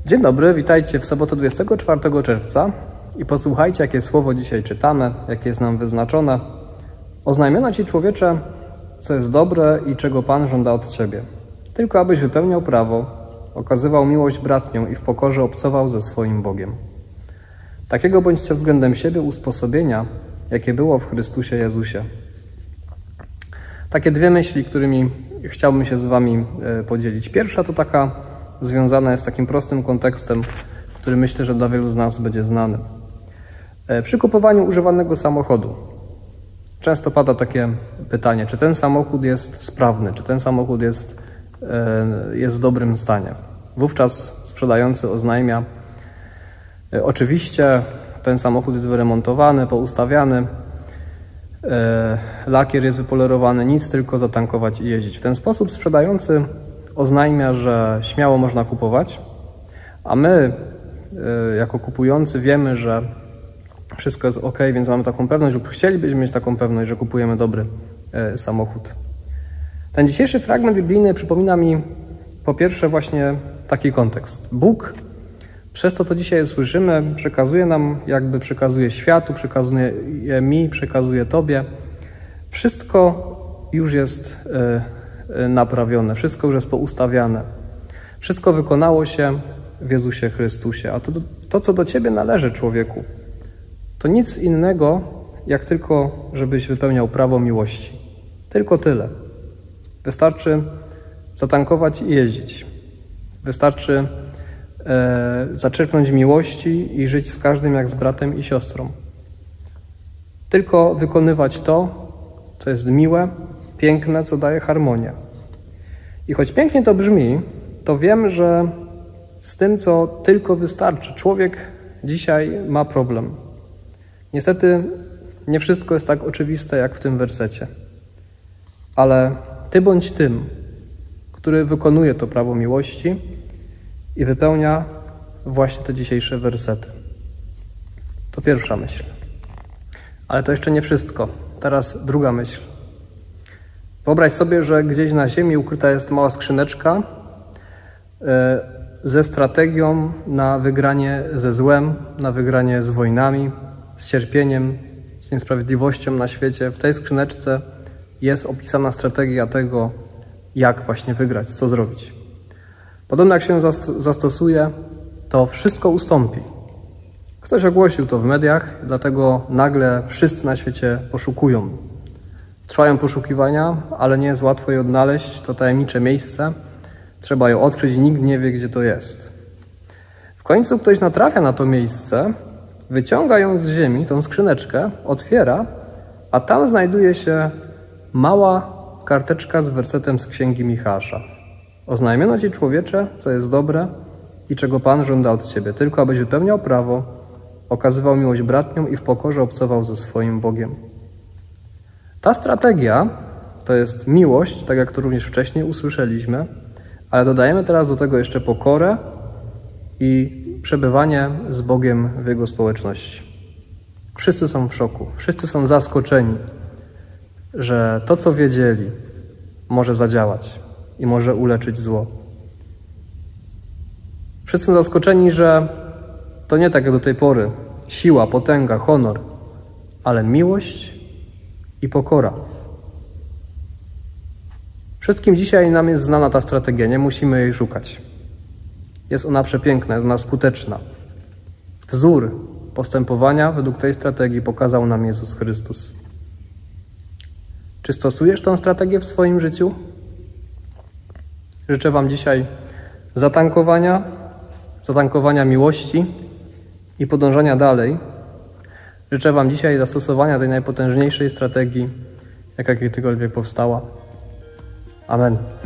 Dzień dobry, witajcie w sobotę 24 czerwca i posłuchajcie, jakie słowo dzisiaj czytamy, jakie jest nam wyznaczone. Oznajmiono Ci, człowiecze, co jest dobre i czego Pan żąda od Ciebie. Tylko abyś wypełniał prawo, okazywał miłość bratnią i w pokorze obcował ze swoim Bogiem. Takiego bądźcie względem siebie usposobienia, jakie było w Chrystusie Jezusie. Takie dwie myśli, którymi chciałbym się z Wami podzielić. Pierwsza to taka związana jest z takim prostym kontekstem, który myślę, że dla wielu z nas będzie znany. Przy kupowaniu używanego samochodu często pada takie pytanie, czy ten samochód jest sprawny, czy ten samochód jest w dobrym stanie. Wówczas sprzedający oznajmia, oczywiście ten samochód jest wyremontowany, poustawiany, lakier jest wypolerowany, nic, tylko zatankować i jeździć. W ten sposób sprzedający oznajmia, że śmiało można kupować, a my jako kupujący wiemy, że wszystko jest ok, więc mamy taką pewność lub chcielibyśmy mieć taką pewność, że kupujemy dobry samochód. Ten dzisiejszy fragment biblijny przypomina mi po pierwsze właśnie taki kontekst. Bóg przez to, co dzisiaj słyszymy, przekazuje nam, jakby przekazuje światu, przekazuje mi, przekazuje Tobie. Wszystko już jest naprawione, wszystko już jest poustawiane. Wszystko wykonało się w Jezusie Chrystusie. A to, co do Ciebie należy, człowieku, to nic innego, jak tylko, żebyś wypełniał prawo miłości. Tylko tyle. Wystarczy zatankować i jeździć. Wystarczy zaczerpnąć miłości i żyć z każdym jak z bratem i siostrą. Tylko wykonywać to, co jest miłe, piękne, co daje harmonię. I choć pięknie to brzmi, to wiem, że z tym, co tylko wystarczy, człowiek dzisiaj ma problem. Niestety nie wszystko jest tak oczywiste, jak w tym wersecie. Ale Ty bądź tym, który wykonuje to prawo miłości i wypełnia właśnie te dzisiejsze wersety. To pierwsza myśl. Ale to jeszcze nie wszystko. Teraz druga myśl. Wyobraź sobie, że gdzieś na ziemi ukryta jest mała skrzyneczka ze strategią na wygranie ze złem, na wygranie z wojnami, z cierpieniem, z niesprawiedliwością na świecie. W tej skrzyneczce jest opisana strategia tego, jak właśnie wygrać, co zrobić. Podobno jak się zastosuje, to wszystko ustąpi. Ktoś ogłosił to w mediach, dlatego nagle wszyscy na świecie poszukują. Trwają poszukiwania, ale nie jest łatwo je odnaleźć. To tajemnicze miejsce. Trzeba je odkryć i nikt nie wie, gdzie to jest. W końcu ktoś natrafia na to miejsce, wyciąga ją z ziemi, tą skrzyneczkę, otwiera, a tam znajduje się mała karteczka z wersetem z Księgi Michała. Oznajmiono Ci, człowiecze, co jest dobre i czego Pan żąda od Ciebie, tylko abyś wypełniał prawo, okazywał miłość bratnią i w pokorze obcował ze swoim Bogiem. Ta strategia to jest miłość, tak jak to również wcześniej usłyszeliśmy, ale dodajemy teraz do tego jeszcze pokorę i przebywanie z Bogiem w Jego społeczności. Wszyscy są w szoku, wszyscy są zaskoczeni, że to, co wiedzieli, może zadziałać i może uleczyć zło. Wszyscy są zaskoczeni, że to nie tak jak do tej pory siła, potęga, honor, ale miłość i pokora. Wszystkim dzisiaj nam jest znana ta strategia, nie musimy jej szukać. Jest ona przepiękna, jest ona skuteczna. Wzór postępowania według tej strategii pokazał nam Jezus Chrystus. Czy stosujesz tę strategię w swoim życiu? Życzę Wam dzisiaj zatankowania miłości i podążania dalej. Życzę Wam dzisiaj zastosowania tej najpotężniejszej strategii, jaka kiedykolwiek powstała. Amen.